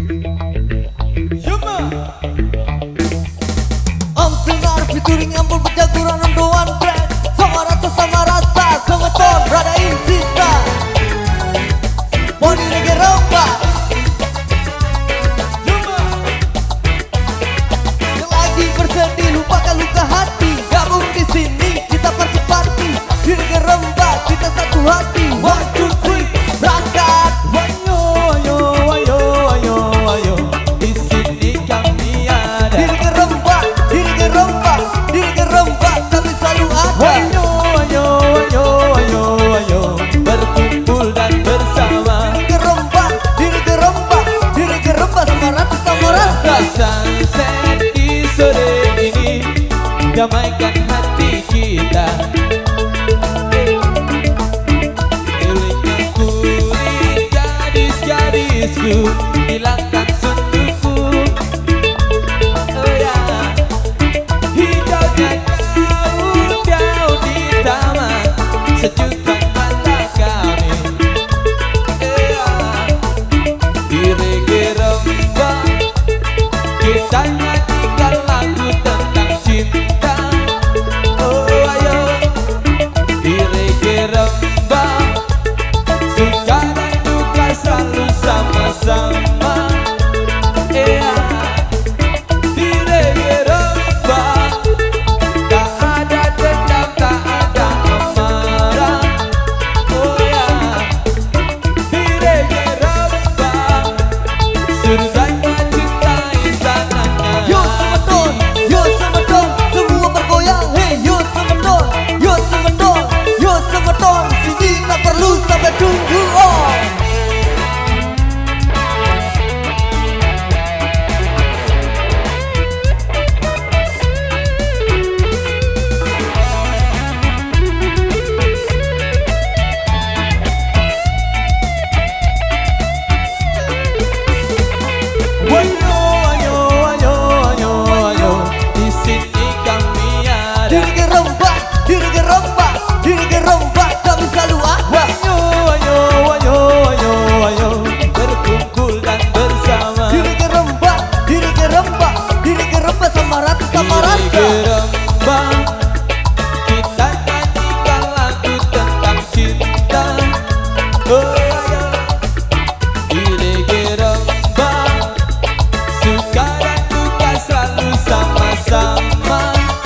Om Sinar featuring Ampul Pejaguran Ondoan Brand. Sama rasa sama ton rada insista. Poni negeri romba. Yang lagi bersedih lupakan luka hati. Gabung di sini kita party-party. Di negeri romba kita satu hati. 1, 2, 3 berangkat. Ayo, ayo, ayo, ayo, ayo. Di sini kami ada. Di negeri romba, di negeri romba, di negeri romba kami selalu ada. Ayo, ayo, ayo, ayo, ayo. Berkumpul dan bersama. Di negeri romba, di negeri romba, di negeri romba sama rasa. Sunset di sore ini damaikan hati kita. Hilangkan kulit gadis-gadisku, hilangkan sunduku. Oh ya, hijaunya jauh-jauh di taman, sejukkan mata kami. Ya, di reggae rembang kita nyanyikan lagu tentang cinta. Oh ayo, di reggae rembang suka dan duka selalu sama-sama. Di reggae rembang tak ada dendam, tak ada amarah. Oh ya, di reggae rembang surganya cinta istananya. Yo semeton, yo semeton, semua bergoyang. Hey yo semeton, yo semeton, yo semeton. Sini tak perlu sampai tunggu oh. Ayo, ayo, ayo, ayo, ayo. Di sini kami ada. Di negeri romba, di negeri romba, di negeri romba kami selalu ada. Ayo, ayo, ayo, ayo, ayo. Berkumpul dan bersama. Di negeri romba, di negeri romba, di negeri romba sama rasa. Di reggae rembang kita nyanyikan lagu tentang cinta. Oh ayo, di reggae rembang suka dan duka selalu sama-sama.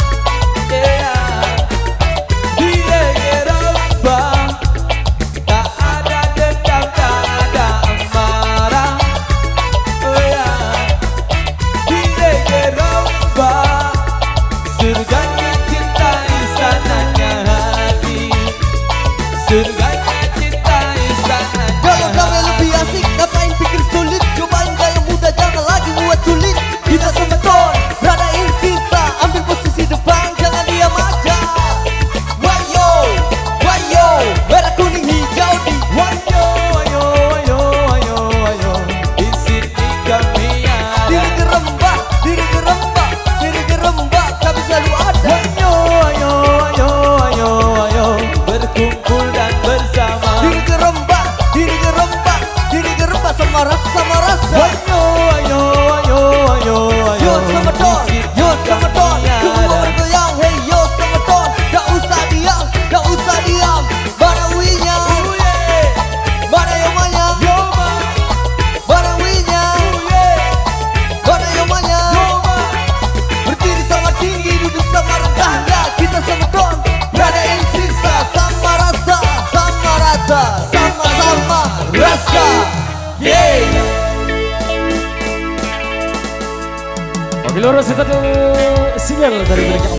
Di reggae rembang tak ada dendam, tak ada amarah. Oh ya, di reggae rembang surganya cinta istananya hati. Surganya cinta istananya Kalau kami hati. lebih asik, ngapain pikir sulit? Cobain gaya muda, jangan lagi buat sulit. Kita semeton, berada insista, ambil posisi depan, jangan diam aja. Wayo, wayo, merah kuning hijau di Ayo, ayo, ayo, ayo, ayo. Di sini kami di ada. negeri rembah, di negeri rembah, di negeri rembah kami selalu ada. Ayo, ayo, ayo, ayo, ayo. Berkumpul dan bersama. Di negeri rembah, di negeri rembah, di negeri rembah sama rasa. Ayo, ayo, ayo, ayo, ayo. Yo semeton, yo semeton, semua bergoyang. Hey yo semeton, gak usah diam, gak usah diam. Mana winya, mana yomanya, mana winya, mana yomanya. Berdiri sama tinggi, duduk sama rendah. Ya kita semeton, berada yang sisa. Sama rasa, sama rasa, sama-sama rasa. Yeah. Oke, lurus satu sinyal dari mereka.